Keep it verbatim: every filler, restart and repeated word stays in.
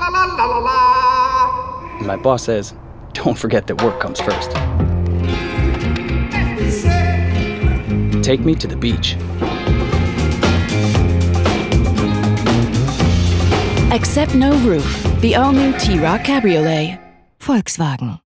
My boss says, don't forget that work comes first. Take me to the beach. Accept no roof. The all-new T-Roc Cabriolet. Volkswagen.